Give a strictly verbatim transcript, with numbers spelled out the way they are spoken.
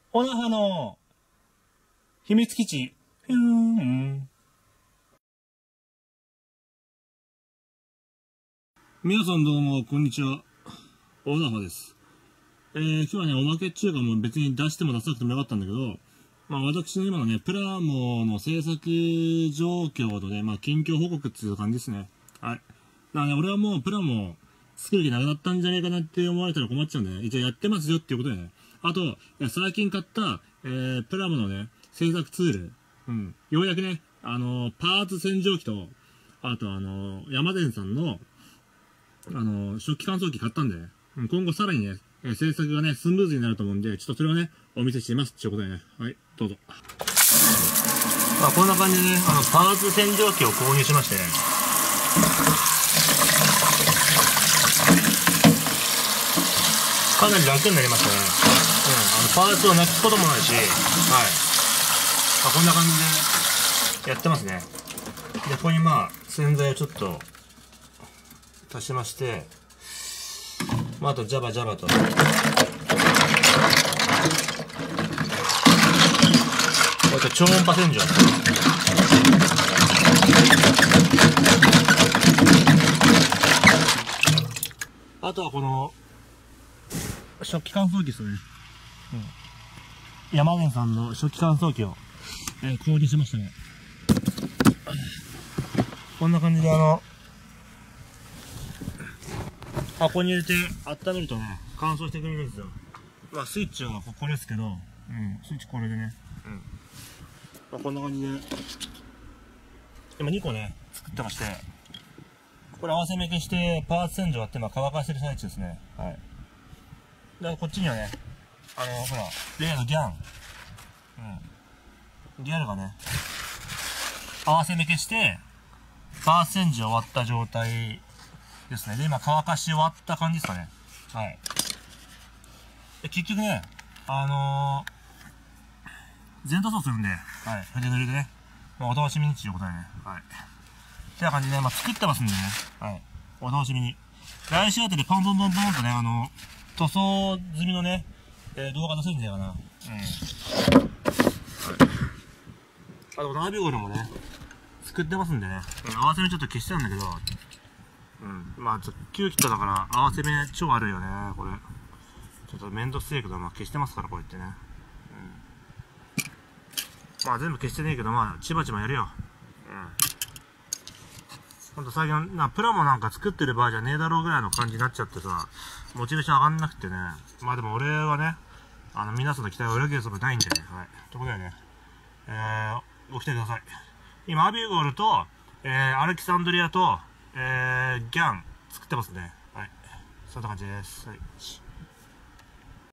オナハの秘密基地。ふーん。皆さんどうも、こんにちは。オナハです。えー、今日はね、おまけっていうかもう別に出しても出さなくてもよかったんだけど、まあ私の今のね、プラモの制作状況とね、まあ近況報告っていう感じですね。はい。だからね、俺はもうプラモ作る気なくなったんじゃねえかなって思われたら困っちゃうんでね。一応やってますよっていうことでね。あと、最近買った、えー、プラモのね、制作ツール。うん。ようやくね、あのー、パーツ洗浄機と、あとあのー、山田さんの、あのー、食器乾燥機買ったんで、うん、今後さらにね、えー、制作がね、スムーズになると思うんで、ちょっとそれをね、お見せしますっていうことでね。はい、どうぞ。まあ、こんな感じでね、あの、パーツ洗浄機を購入しまして、かなり楽になりましたね。うん、あの、パーツをなくすこともないし、はい。まあ、こんな感じでやってますね。で、ここにまあ、洗剤をちょっと足しまして、まあ、あとジャバジャバと。こうやって超音波洗浄。あとはこの、食器乾燥機ですね。うん、山根さんの食器乾燥機を、えー、購入しましたね。こんな感じであの、箱に入れて温めるとね、乾燥してくれるんですよ。まあスイッチはこれですけど、うん、スイッチこれでね。うん。まあ、こんな感じで、今にこね、作ってまして、これ合わせ目消してパーツ洗浄やって今乾かしてる最中ですね。はい。で、こっちにはね、あの、ほら、例のギャン。うん。ギャルがね、合わせ目消して、パーツ洗浄終わった状態ですね。で、今乾かし終わった感じですかね。はい。で、結局ね、あのー、全塗装するんで、はい。筆塗りでね、まあ、お楽しみにっていうことでね。はい。ってな感じで、まあ、作ってますんでね。はい。お楽しみに。来週あたりポンポンポンポンとね、あの、塗装済みのね、えー、動画出せるんじゃないかな。うん。はい。あと、ナビゴルもね、作ってますんでね。うん、合わせ目ちょっと消してたんだけど、うん。まあ、ちょっと、急遽だから、合わせ目超悪いよね、これ。ちょっとめんどくせえけど、まあ、消してますから、こうやってね。うん。まあ、全部消してねえけど、まあ、ちまちまやるよ。うん。ほんと最近、な、プラモなんか作ってる場合じゃねえだろうぐらいの感じになっちゃってさ、モチベーション上がんなくてね。まあでも俺はね、あの、皆さんの期待を裏切るつもりないんでね。はい。ということでね、えー、ご期待ください。今、アビゴールと、えー、アレキサンドリアと、えー、ギャン作ってますね。はい。そんな感じです。はい。